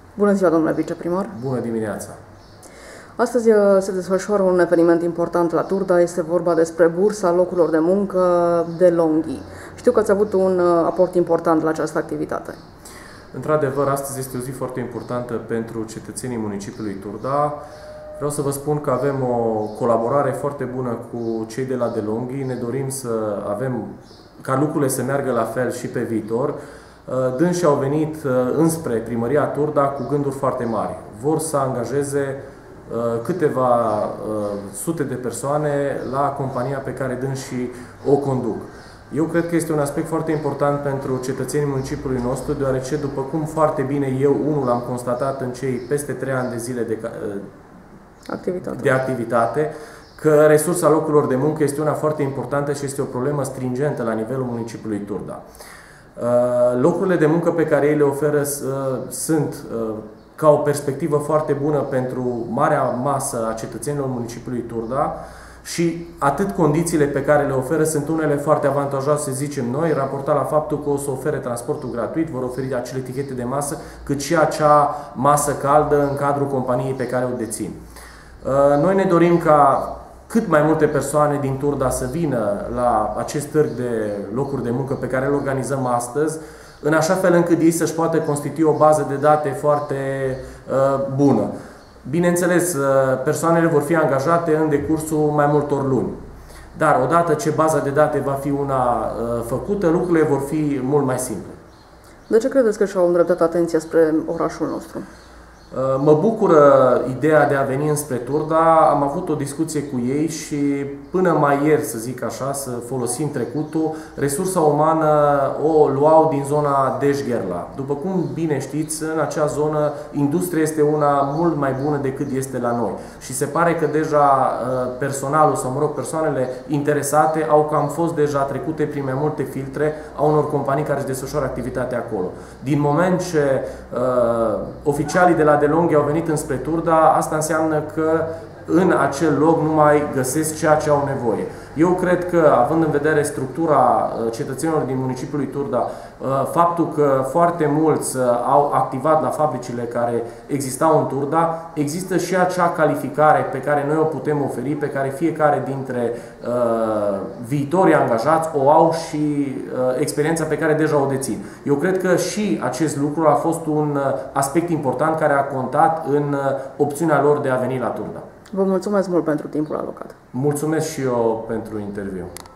Bună ziua, domnule viceprimar! Bună dimineața! Astăzi se desfășoară un eveniment important la Turda. Este vorba despre bursa locurilor de muncă DeLonghi. Știu că ați avut un aport important la această activitate. Într-adevăr, astăzi este o zi foarte importantă pentru cetățenii municipiului Turda. Vreau să vă spun că avem o colaborare foarte bună cu cei de la DeLonghi. Ne dorim să avem ca lucrurile să meargă la fel și pe viitor. Dânsii au venit înspre primăria Turda cu gânduri foarte mari. Vor să angajeze câteva sute de persoane la compania pe care dânsii o conduc. Eu cred că este un aspect foarte important pentru cetățenii municipiului nostru, deoarece, după cum foarte bine eu unul am constatat în cei peste 3 ani de zile de activitate, că resursa locurilor de muncă este una foarte importantă și este o problemă stringentă la nivelul municipiului Turda. Locurile de muncă pe care ei le oferă sunt ca o perspectivă foarte bună pentru marea masă a cetățenilor municipiului Turda și atât condițiile pe care le oferă sunt unele foarte avantajoase, zicem noi, raportat la faptul că o să ofere transportul gratuit, vor oferi acele etichete de masă, cât și acea masă caldă în cadrul companiei pe care o dețin. Noi ne dorim ca cât mai multe persoane din Turda să vină la acest târg de locuri de muncă pe care îl organizăm astăzi, în așa fel încât ei să-și poată constitui o bază de date foarte bună. Bineînțeles, persoanele vor fi angajate în decursul mai multor luni. Dar odată ce baza de date va fi una făcută, lucrurile vor fi mult mai simple. De ce credeți că și-au îndreptat atenția spre orașul nostru? Mă bucură ideea de a veni înspre Turda. Am avut o discuție cu ei și până mai ieri, să zic așa, să folosim trecutul, resursa umană o luau din zona Deșgherla. După cum bine știți, în acea zonă industria este una mult mai bună decât este la noi. Și se pare că deja personalul, sau mă rog, persoanele interesate au cam fost deja trecute prin mai multe filtre a unor companii care își desfășoară activitatea acolo. Din moment ce oficialii de la DeLonghi au venit înspre Turda, asta înseamnă că în acel loc nu mai găsesc ceea ce au nevoie. Eu cred că, având în vedere structura cetățenilor din municipiul Turda, faptul că foarte mulți au activat la fabricile care existau în Turda, există și acea calificare pe care noi o putem oferi, pe care fiecare dintre viitorii angajați o au și experiența pe care deja o dețin. Eu cred că și acest lucru a fost un aspect important care a contat în opțiunea lor de a veni la Turda. Vă mulțumesc mult pentru timpul alocat. Mulțumesc și eu pentru interviu.